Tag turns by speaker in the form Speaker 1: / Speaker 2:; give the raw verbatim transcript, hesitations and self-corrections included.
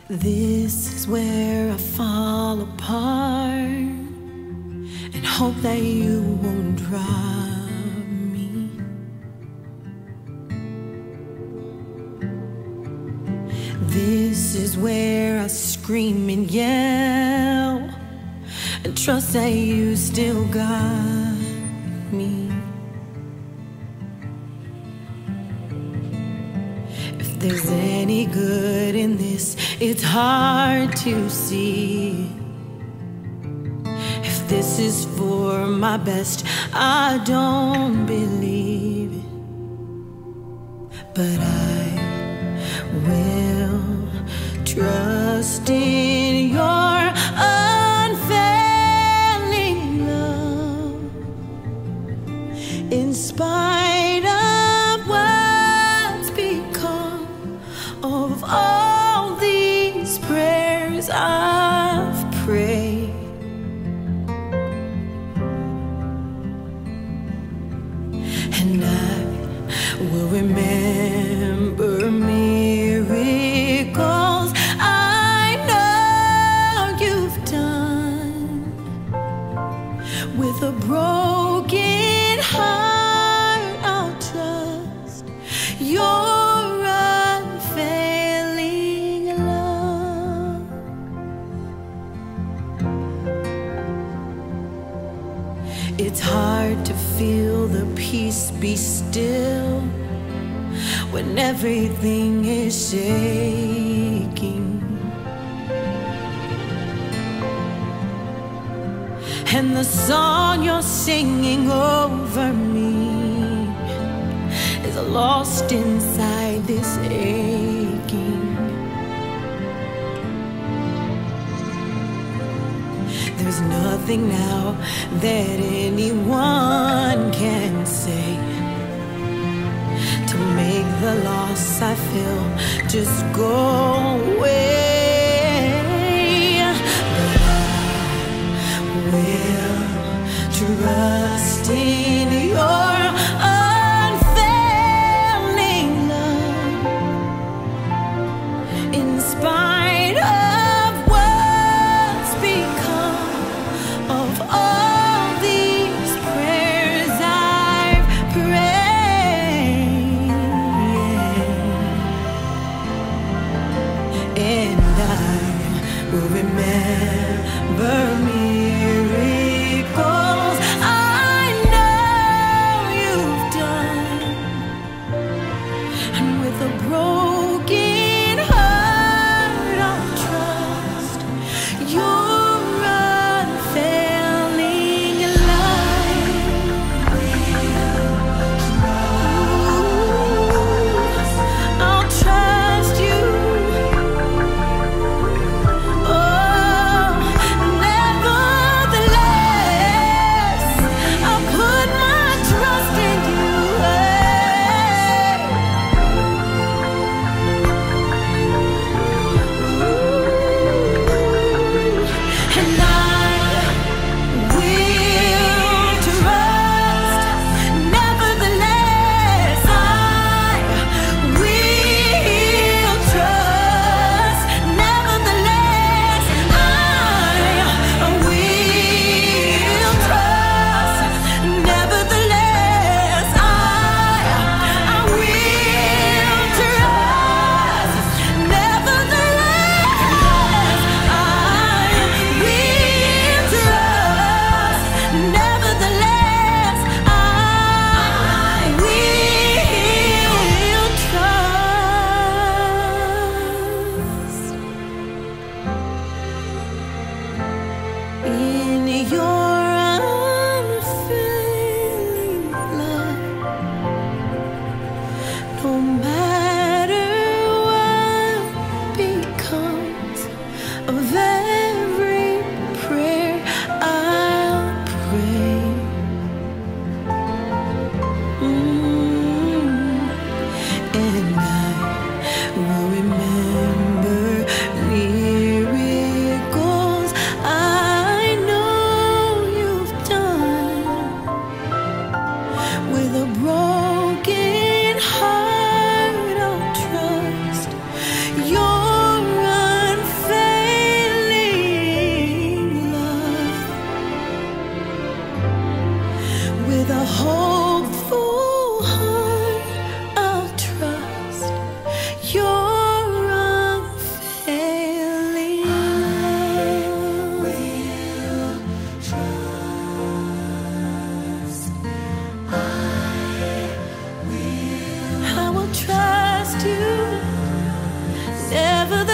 Speaker 1: This is where I fall apart and hope that you won't drop me. This is where I scream and yell and trust that you still got me. If there's any good in this, it's hard to see. If this is for my best, I don't believe it. But I will trust in your unfailing love, in spite of what's become of all these prayers I've prayed. And I will remember miracles I know you've done. With a broken heart, I'll trust your unfailing love. It's hard to feel the peace be still when everything is shaking, and the song you're singing over me is lost inside this aching. There's nothing now that anyone can say to make the loss I feel just go away. But I will trust in your unfailing love, in spite of what's become of all these prayers I've prayed. And I will remember miracles I know you've done. And with a broken heart, I'll trust your unfailing love. I'll trust you. Oh, nevertheless, I'll put my trust in you. And I will trust, nevertheless, I will trust, nevertheless, I will trust, nevertheless, I will trust, nevertheless, I will trust, nevertheless, I will trust in your unfailing love, no matter what becomes of every prayer I'll pray. Mm. And I will remember miracles I know you've done. With a broken heart, I'll trust your unfailing trust you. Never